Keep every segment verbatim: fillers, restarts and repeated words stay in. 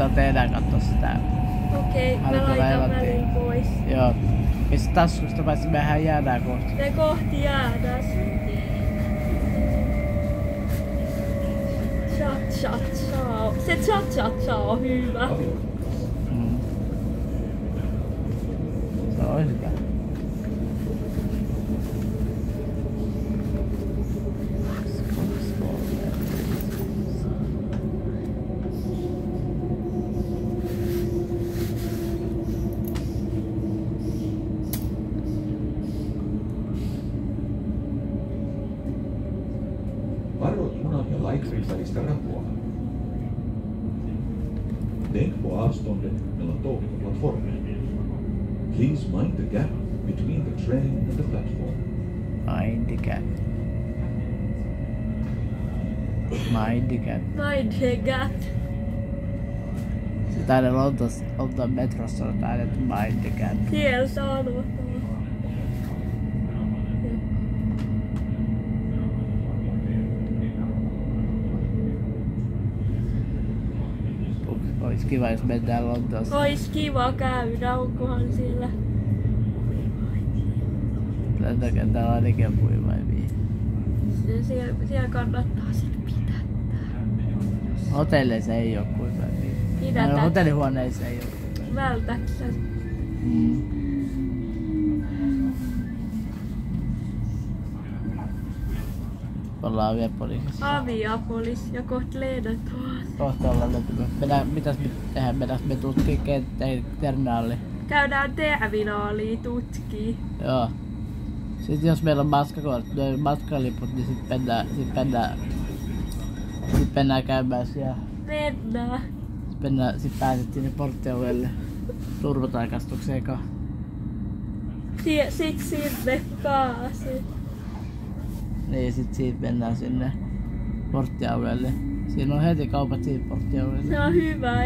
Laitetaan teidän katsoa sitä. Okei, okay, mä laitan välin pois. Joo. Mistä taskusta paitsi mehän jäädään kohti. Me kohti jäädään. Cha cha cha. Se cha cha cha on hyvä. Mm. Se on hyvä. Varo junan ja Lightrin välistä rapua. Tänk på avståndet mellan tåget och plattformen. Please mind the gap between the train and the platform. Mind the gap. Mind the gap. Mind the gap. Se täällä Lontossa, Lontoon metrossa on täällä mind the gap. Siellä sanotaan. Ois kiva jos mennään Lontoossa. Ois kiva käydä, onkohan siellä. Lentokentällä ainakin puivaimia. Siellä, siellä kannattaa sit pitää. Hotelleissa ei oo puivaimia. Pidätä. Hotellihuoneissa ei oo puivaimia. Vältäksä. Mm. Ollaan vielä poliisissa. Aviapolis ja kohta lennetaan. Kohta ollaan löytymään. Mennään, mitäs me tehdään? Mennään me tutkii terminaali. Käydään terminaaliin tutkii. Joo. Sitten jos meillä on matkakortti, matkaliput, niin sit mennään, sit mennään, sit mennään käymään siellä. Mennään. Sit, mennään, sit pääset sinne porttiovelle turvatarkastukseen. Sit sinne pääset. Niin, sit siitä mennään sinne porttiovelle. Siinä on heti kaupat siitä porttiovelle. Se on hyvä.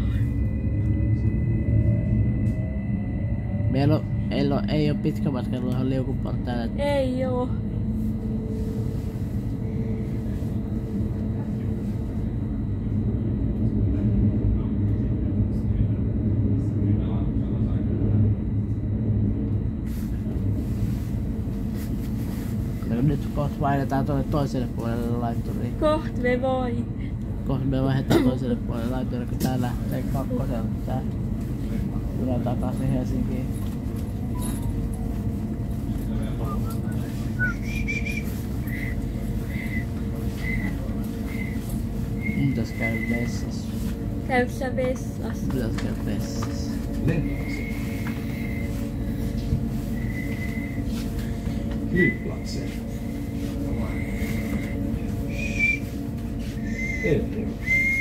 Meillä on, ei, ole, ei ole pitkä matka, on liukuportailla. Ei oo. Nyt kohta vaihdetaan tuonne toiselle puolelle laitturiin. Koht me voi. Kohta me vaihdetaan toiselle puolelle laitturiin, kun tää lähtee kakkosella. Tää tulee takaisin Helsinkiin. Pitäis käydä vessassa. Käy sä vessassa? Pitäis käydä vessassa. Lentoasema. Flygplatsen. Airport.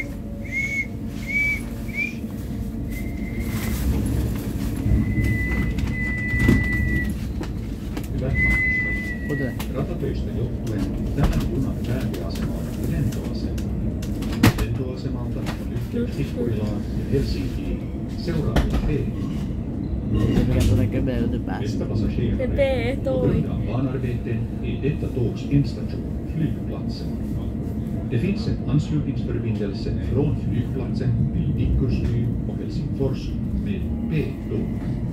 Hyvät matkustajat. Kuten? Ratatöistä johtuen tämän junan pääasema on lentoasema. Lentoasemalta on yhteys Tikkurilaan ja Helsinkiin seuraavilla teillä. Se mikä tulee kymmenen minuutin päästä. Se B toi. Bahnarbeten är detta tågs endstation, flygplatsen. Det finns en anslutningsförbindelse från flygplatsen till Tikkursby och Helsingfors med B-tåg.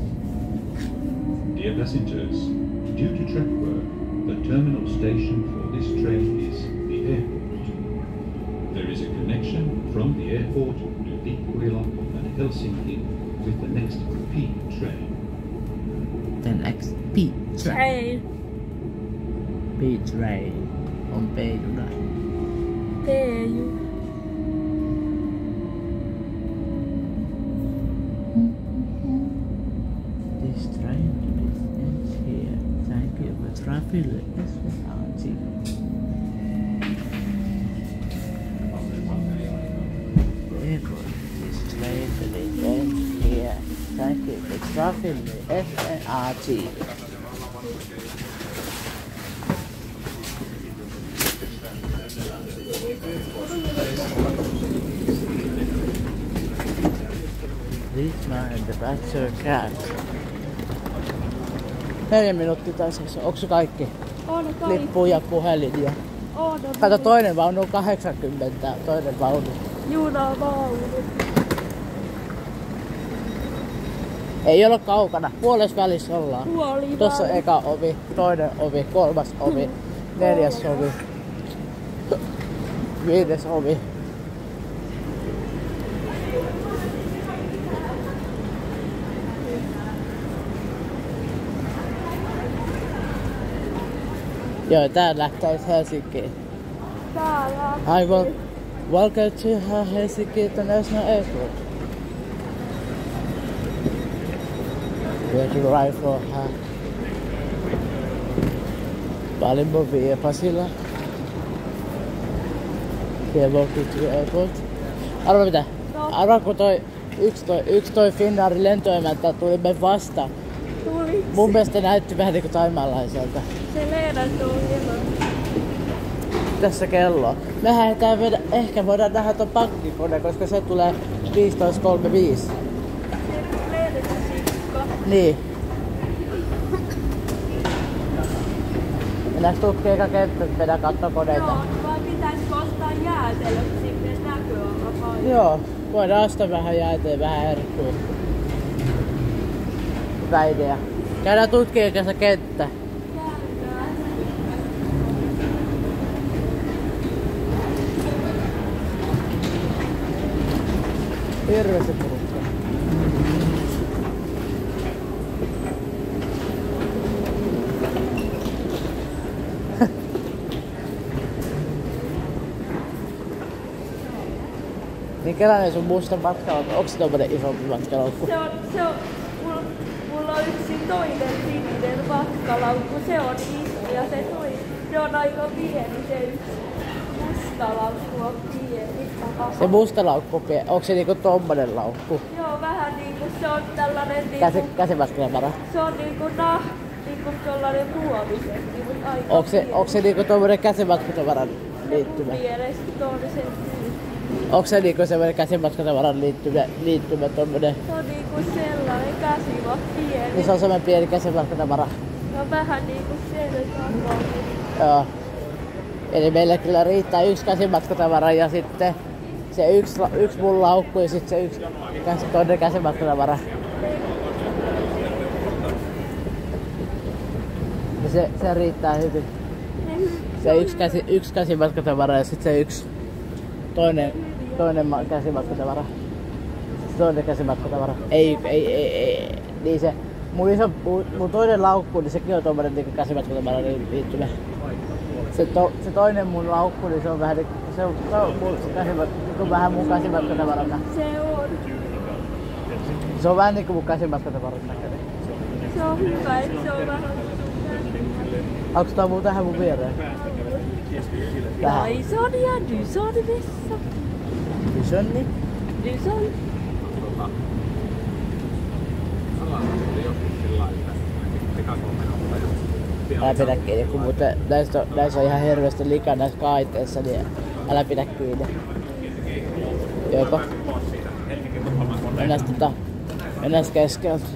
Dear passengers, due to track work, the terminal station for this train is the airport. There is a connection from the airport to Tikkurila and Helsinki with the next P train. The next P train. Train. P train on P-juna. P-juna. This train ends here. Thank you for traveling with Auntie. Airport. This train ends here. Thank you for traveling with F N R T. This man and the Ratchet Cat. Neljä minuuttia taisi. Onko se kaikki? On kaikki. Lippu ja puhelin ja... On, on. Kato, toinen vaunu on kahdeksankymmentä, toinen vaunu. Junavaunu. Ei olla kaukana. Puolessa välissä ollaan. Puoli Tossa on välissä. eka ovi, toinen ovi, kolmas ovi, neljäs ovi, viides ovi. Joo, tää lähtäis Helsinkiin. Täällä. I will welcome to Helsinki International Airport. We have to arrive for her. Valinbo via Pasila. Here walking to the airport. Arvo mitä? No. Arvo kun toi yksi toi, yksi toi Finnairin lentoemäntä tuli me vastaan. Tuli. Mun mielestä näytti vähän niinku taimaanlaiselta. Se Leena tuli hieman. Tässä kello. Mehän ei tää vedä, ehkä voidaan nähdä ton pankkikone, koska se tulee viisitoista kolmekymmentäviisi. Se Leena sikka. Niin. Mennäänkö tutkia eka kenttä, että vedä kattokoneita? Joo, vai pitäisikö ostaa jäätelöt sinne näköalapaikalle? Joo, voidaan ostaa vähän jäätä ja vähän herkkua. Hyvä idea. Käydään tutkia eka se kenttä. Käydään. Hirveästi porukkaa. Niin kelainen sun musta matkalaukku? Onks se tommonen isompi matkalaukku? Se on, se on, mulla, mulla on yksi toinen sininen matkalaukku, se on iso ja se toi, se on aika pieni, se yksi musta laukku on pieni. Se musta laukku, onks se niinku tommonen laukku? Joo, vähän niinku se on tällainen Käsi, niinku, käsimatkalaukku. se on niinku nah, niinku tollanen muovisetti, mut aika Onks se, pieni. onks se niinku tommonen käsimatkatavaran liittymä? Mun mielestä on se, Onks se niinku semmonen käsimatkatavaran liittymä, liittymä tommonen? se on niinku sellainen käsivat pieni. Niin se on semmonen pieni käsimatkatavara. No vähän niinku sen takaa. Joo. Eli meillä kyllä riittää yksi käsimatkatavara ja sitten se yksi, yksi mun laukku ja sitten se yksi käs- toinen käsimatkatavara. Ja se, se riittää hyvin. Se yksi, käsi, yksi käsimatkatavara ja sitten se yksi toinen, toinen ma- käsimatkatavara. Se toinen käsimatkatavara. Ei, ei, ei, ei. Niin se, mun, iso, mun, mun toinen laukku, niin sekin on tommonen niin käsimatkatavara liittymä. Se, to, se toinen mun laukku, niin se on vähän, se on, se on mun käsimatkatavara, vähän mun käsimatkatavarana. Se on. Se on vähän niinku mun käsimatkatavaran näköinen. Se on hyvä, että se on vähän. Onks tää muu tähän mun viereen? Tähän. Dyson ja Dyson vessa. Dysonni? Dyson. Älä pidä kiinni, kun muuten näissä on, näissä on ihan hirveästi likaa näissä kaiteissa, niin älä pidä kiinni. Joko? Mennään tota, mennään keskeltä.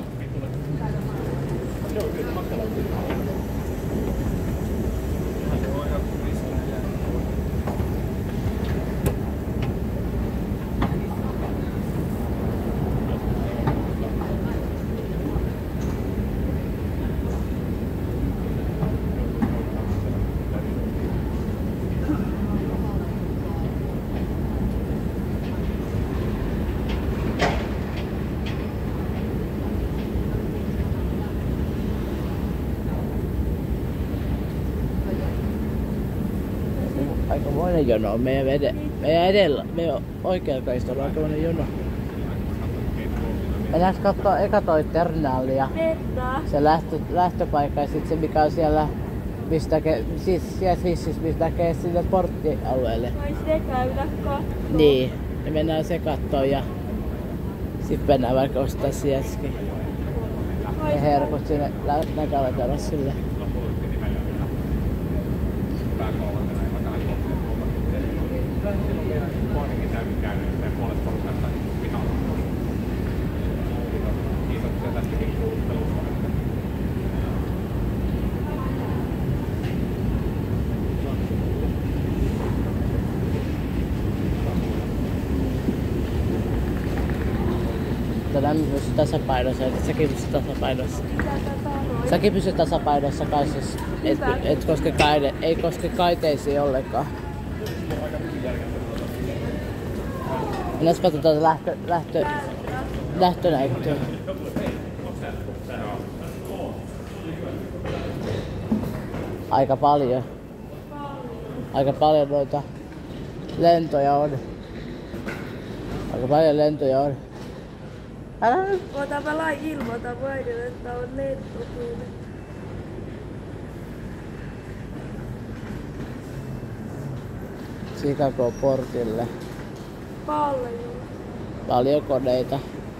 Aikamoinen jono. Meidän, ed- meidän edellä, meidän oikealla kaistalla on aikamoinen jono. Mennäänkö kattoo eka toi terminaalia, Mennään. se lähtö, lähtöpaikka ja sit se mikä on siellä, mistä ke, siis siellä hississä, mistä näkee sinne porttialueelle. Vois ne käydä kattoo. Niin, me mennään se kattoo ja sit mennään vaikka ostaa sieltäkin. Ja herkut sinne näköalaterassille. lämmin pysy tasapainossa, että säkin pysy tasapainossa. Mitä tätä on? Säkin pysy tasapainossa kai siis, et, et koske kaide, ei koske kaiteisiin ollenkaan. Mennäs katsotaan lähtö, lähtö, lähtönäyttöä. Aika paljon. Aika paljon noita lentoja on. Aika paljon lentoja on. Älä nyt. Ota mä lain ilmoita vaihden, että on lentokuume. Chicago portille. Paljon. Paljon koneita.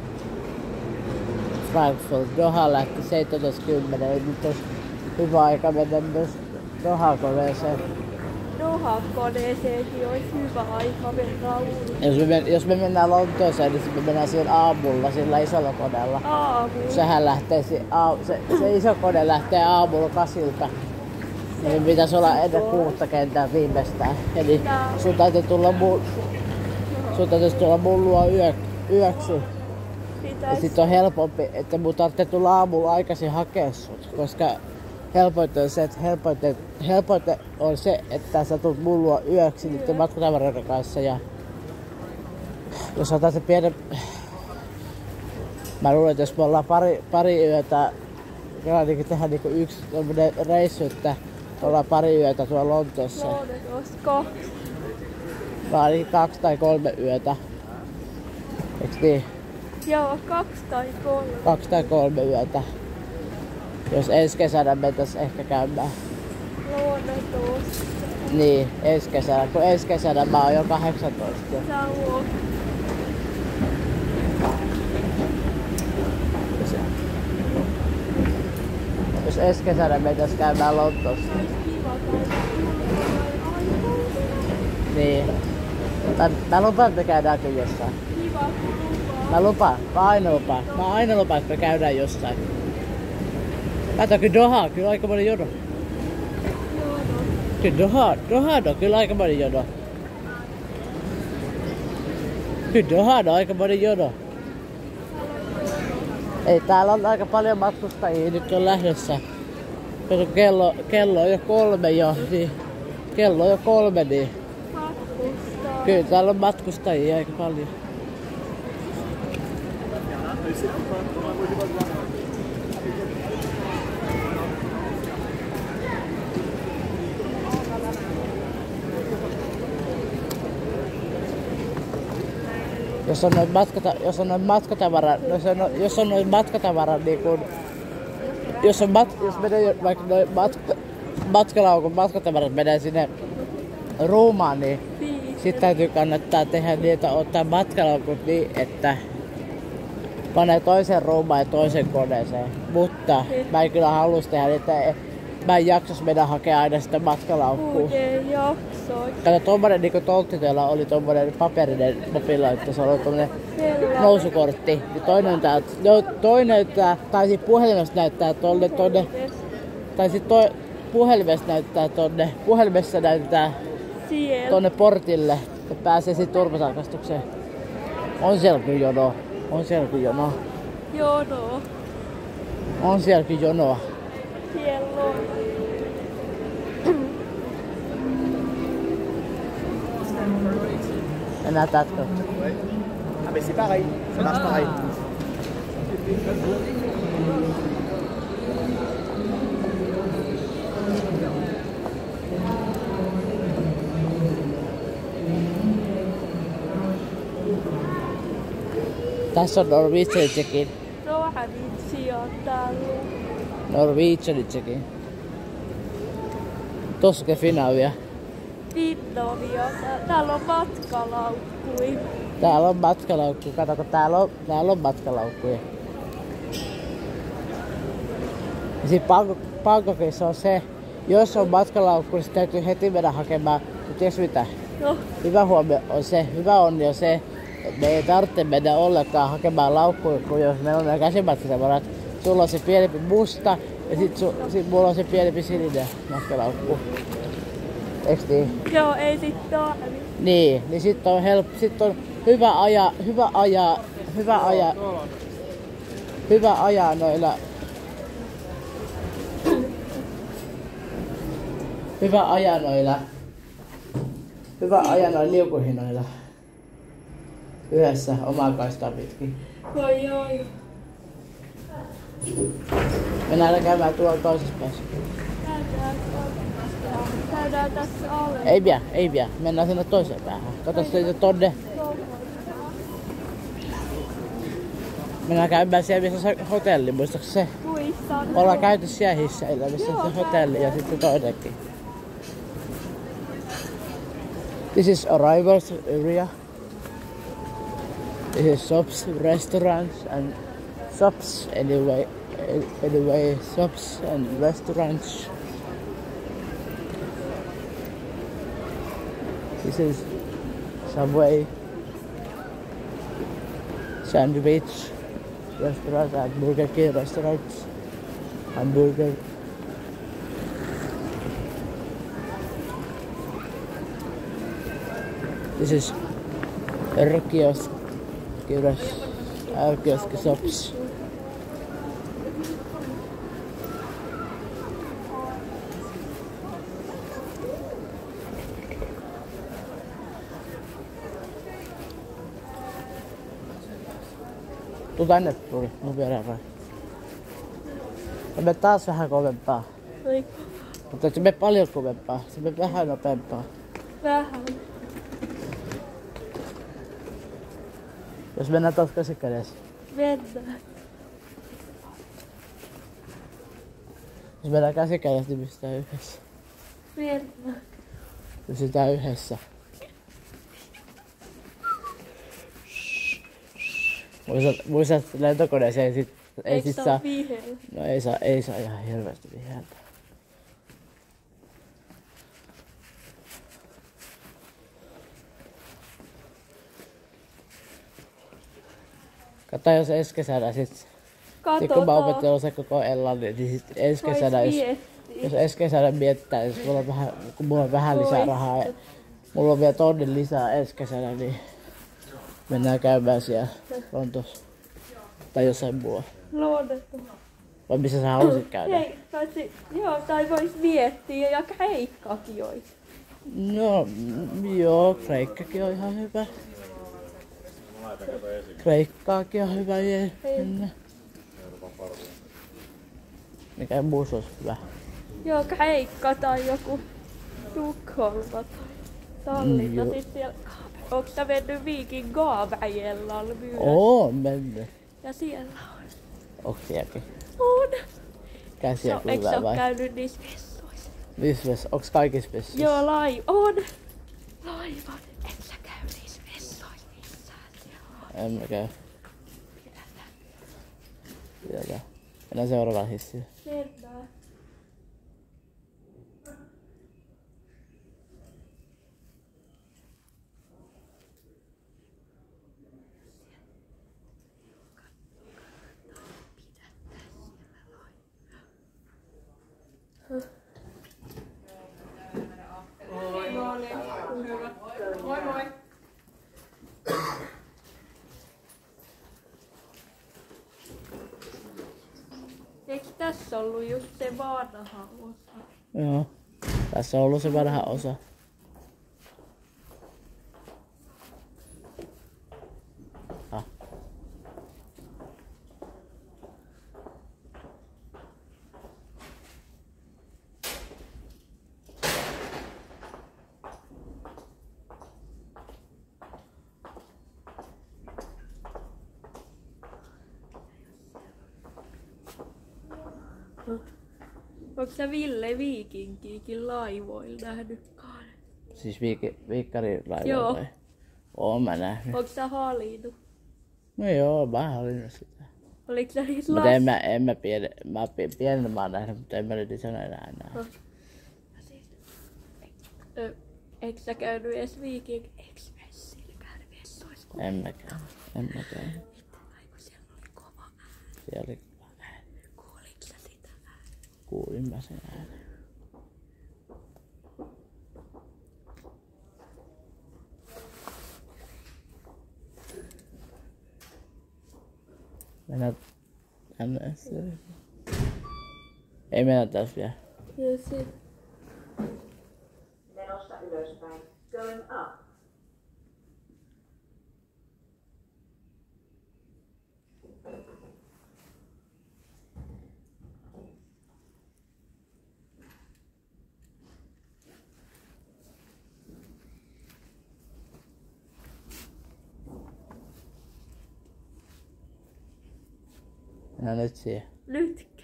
Frankfurt Doha lähti seitsemäntoista kymmenen. Nyt olisi hyvä aika mennä myös Doha-koneeseen. Doha-koneeseenkin olisi hyvä aika mennä ulos. Jos me, men, jos me mennään Lontooseen, niin me mennään siihen aamulla sillä isolla koneella. Aamulla. Sehän lähtee, se, se, se iso kone lähtee aamulla kasilta. Niin pitäisi olla ennen kuutta kentää viimeistään. Eli sun täytyy tulla mun, sun täytyisi tulla mun luo yö, yöksi. Ja sit on helpompi, että mun tarvitsee tulla aamulla aikaisin hakea sut. Koska helpoite on se, että helpoite, helpoite on se, että sä tulet mun luo yöksi niiden matkatavaroiden kanssa. Ja jos otan se pienen... Mä luulen, että jos me ollaan pari, pari yötä, ainakin tehdään niinku yksi reissu, että ollaan pari yötä tuolla Lontoossa. Olisiko? Vaan ainakin kaksi tai kolme yötä. Eiks niin? Joo, kaksi tai kolme. Kaksi tai kolme yötä. Jos ensi kesänä mentäis ehkä käymään. Luonnotossa. Niin, ensi kesänä. Kun ensi kesänä mä oon jo kahdeksantoista. Sä oot. Jos, jos ensi kesänä mentäis käymään Lontoossa. Niin. Mä, mä lupaan, että me käydään kyllä jossain. Kiva, Mä lupaan. Mä aina lupaan. Mä aina lupaan, että me käydään jossain. Kato, kyllä Doha, kyllä aika moni jono. Kyllä Doha, Doha on kyllä aika moni jono. Kyllä Doha on aika moni jono. Ei, täällä on aika paljon matkustajia nyt on lähdössä. Kato, kello, kello on jo kolme jo, niin kello on jo kolme, niin matkustaa. kyllä täällä on matkustajia aika paljon. Jos on noin matkata, jos on noin matkatavara, jos on, jos on noin matkatavara niin kun, jos on mat, jos menee vaikka noin matka, matkalaukun matkatavarat menee sinne Ruumaan, niin sit täytyy kannattaa tehdä niin, että ottaa matkalaukut niin, että panee toisen Ruumaan ja toisen koneeseen. Mutta mä en kyllä halus tehdä niin, että mä en jaksas mennä hakea aina sitä matkalaukkua. Muuten jaksoi. Kato, tommonen niinku Tolttiteellä oli tommonen paperinen mopilla, että se oli tommonen nousukortti. Ja toinen tää, no, toinen tää, tai sit puhelimessa näyttää tonne, tonne, tai sit toi, puhelimessa näyttää tonne, puhelimessa näyttää Siellä. tonne portille, että pääsee sit turvatarkastukseen. On siellä kyllä jonoa, on siellä kyllä jonoa, Jono. on siellä kyllä jonoa. Siellä on. Enää tätkö? Ah mais c'est pareil, ça marche pareil. Tässä on Norwegianitsekin. Rohanitsi on täällä. Norwegianitsekin. Tossa Finavia. Finnovia. Täällä on matkalaukkuja. Täällä on matkalaukkuja. Kato, kun täällä on, täällä on matkalaukkuja. Ja sit Bangkokissa on se, jos on matkalaukku, niin täytyy heti mennä hakemaan. Mutta tiiäks mitä? No. Hyvä huomio on se, hyvä onni on se, että me ei tarvitse mennä ollenkaan hakemaan laukkuja, kun jos meillä on nämä käsimatkatavarat. Sulla on se pienempi musta ja sit, su, sit mulla on se pienempi sininen matkalaukku. Eiks niin? Joo, ei sit tarvi. Niin, niin sit on help, sit on hyvä ajaa, hyvä ajaa, hyvä ajaa, Hyvä ajaa noilla. Hyvä ajaa noilla. Hyvä ajaa noilla liukuhinoilla. Yhdessä omaa kaistaa pitkin. Voi oi. Mennään käymään tuolla toisessa päässä. Käydään Käydään tässä alle. Ei pidä, ei pidä. Mennään sinne toiseen päähän. Kato sitten tonne. Mennään käymään siellä, missä on se hotelli, muistatko se? Muistan. Ollaan käyty siellä hisseillä, missä on se hotelli ja sitten toinenkin. This is arrivals area. This is shops, restaurants and shops anyway. Anyway, shops and restaurants. This is Subway, sandwich restaurant and Burger King restaurants, hamburger. This is R-kiosk, R-kiosk shops. Tuu tänne tuli, mun viereen vai. Se menee taas vähän kovempaa. Ei. Mutta se menee paljon kovempaa. Se menee vähän nopeampaa. Vähän. Jos mennään taas käsikädessä. Mennään. Jos mennään käsikädessä, niin pystytään yhdessä. Mennään. Pysytään yhdessä. Muistat, muistat lentokoneeseen ei sit, ei Eikö sit se saa. ole viheellä? No ei saa, ei saa ihan hirveästi viheltä. Kato jos ensi kesänä sit. Sit kun mä Katsotaan. opettelen se koko Englannin, niin sit ensi Vois kesänä, jos, miettiä. jos ensi kesänä miettää, jos mulla on vähän, kun mulla on vähän lisää Vois. rahaa ja mulla on vielä tonnin lisää ensi kesänä, niin mennään käymään siellä Lontoossa. Tai jossain muualla. Luonnettu. Vai missä sä haluaisit käydä? Hei, tai si- joo, tai vois miettiä ja Kreikkakin ois. No, mm, joo, Kreikkakin on ihan hyvä. Kreikkaakin on hyvä jee. Mennä. Mikä muu se olisi hyvä? Joo, Kreikka tai joku Tukholma tai Tallinna. Mm, joo. Sit siellä, onko sä mennyt Viikin Gaaväjellalla myös? Oo, mennyt. Ja siellä on. Onko sielläkin? On. Käsiä So, eikö sä kylvää oo vai? käynyt niissä vessoissa? Missä vessa? Onks kaikissa vessissa? Joo, lai on. Laivan. Et sä käy niissä vessoissa missään. Joo. En mä käy. Sieltä. Mennään seuraavaan hissiin. Mennään. Moi moi! Eikö tässä ollut just se vanha osa? Joo. Tässä on ollut se vanha osa. Ah. Onko sä Ville Viikinkiikin laivoilla nähnyt? Siis viik- viikkarilaiva Joo. vai? Oon mä nähnyt. Onko sä halinut? No joo, mä hallinnut sitä. Oliko sä niissä Mutta en las... mä, en mä pienen, mä pien- pienen mä oon nähnyt, mutta en mä nyt isona enää näe. Ö, eikö sä käynyt edes Viikin Expressillä käynyt vessoissa? En mäkään. En mäkään. Aiku siellä oli kova ääni. Siellä oli kova ääni. Kuuliko sä sitä ääni? Kuulin mä sen äänen. Mennään Ei mennä taas vielä. Ja sit. Menossa ylöspäin. Going up. No nyt siihen. Nytkö?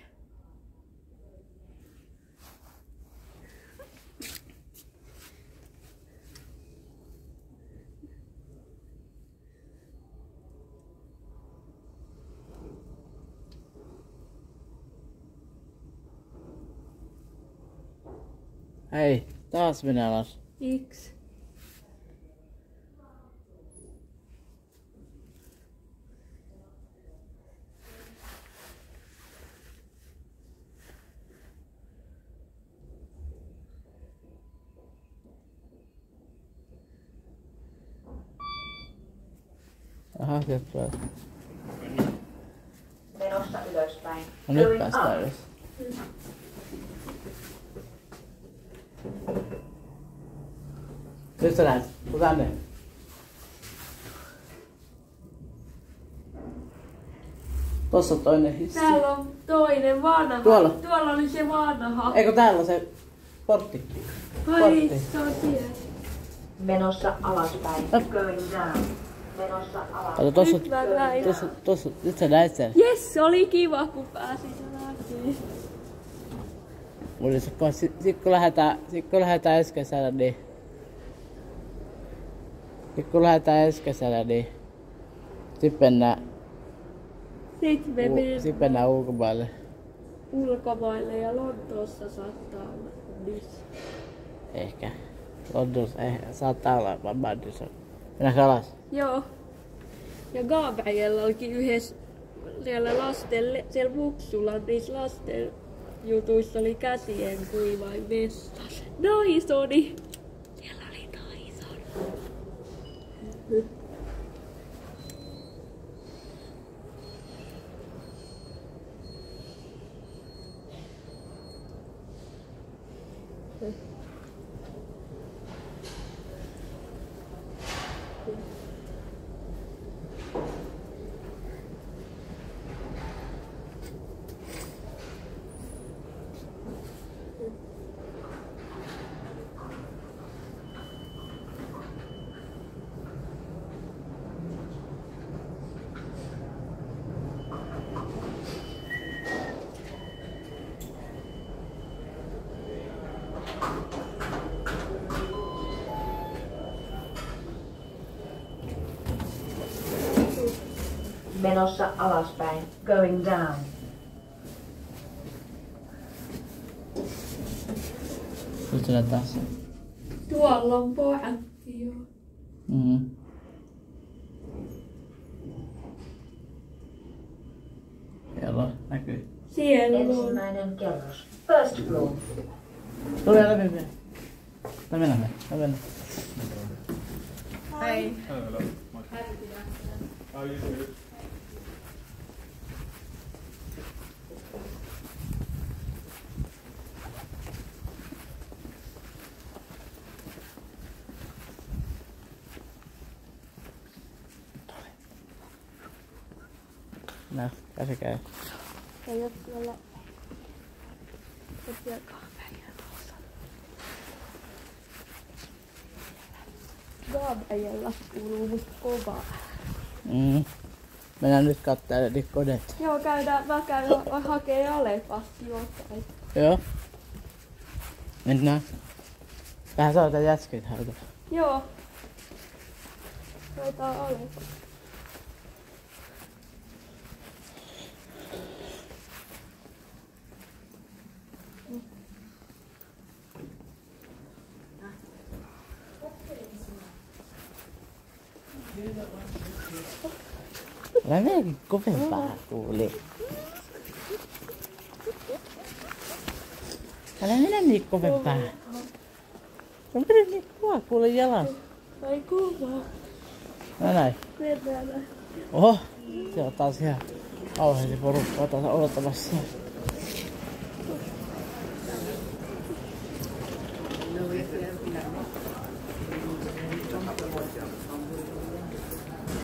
Hei, taas mene alas. Miksi? Aha, sieltä tulee. Menossa ylöspäin. No nyt Going päästään up. ylös. Nyt sä lähet. Tuu tänne. Tossa on toinen hissi. Täällä on toinen vanha. Tuolla. Tuolla oli se vanha. Eikö täällä on se portti? Ai, portti. se on siellä. Menossa alaspäin. Up. Going down. Menossa alaspäin. Kato tossa, Nyt mä näin. tossa, tossa, nyt sä näet sen. Jes, oli kiva kun pääsin läpi. Mulla se kun, sit, sit kun lähdetään, sit kun lähdetään ensi kesällä, niin... Sit kun lähdetään ensi kesällä, niin... Sit mennään, Sitten me u, mennään sit mennään ulkomaille. ulkomaille ja Lontoossa saattaa olla missä. Ehkä. Lontossa ehkä saattaa olla vaan Madison. Mennäänkö alas? Joo. Ja Gabriella olikin yhdessä siellä lasten, siellä Muksulla, niissä lasten jutuissa oli käsien kuivaimessa. Naisoni! Siellä oli naisoni. Menossa alaspäin. Going down. Nyt sä näet taas sen. Tuolla on poätti jo. Mm-hmm. Siellä näkyy. Siellä on. Ensimmäinen kerros. First floor. Tule läpi vielä. Mä mennään me. Mä mennään. Hei. Nää, käsi käy. Ei oo siellä. Ei siellä Gabriella tuossa. Gabriella kuuluu musta kovaa. Mm. Mennään nyt kattelemaan niitä koneita. Joo, käydään, mä käyn ha- hakee Alepasta jotain. Joo. Mennään. Vähän saadaan jätskit haeta. Joo. Koetaan Alepa. Älä menekin kovempaa kuuli. Älä mene niin kovempaa. Sä mene niin kova kuule jalas. Ai kuva. No näin. Mennään näin. Oho, se on taas ihan Kauheasti porukkaa taas odottamassa.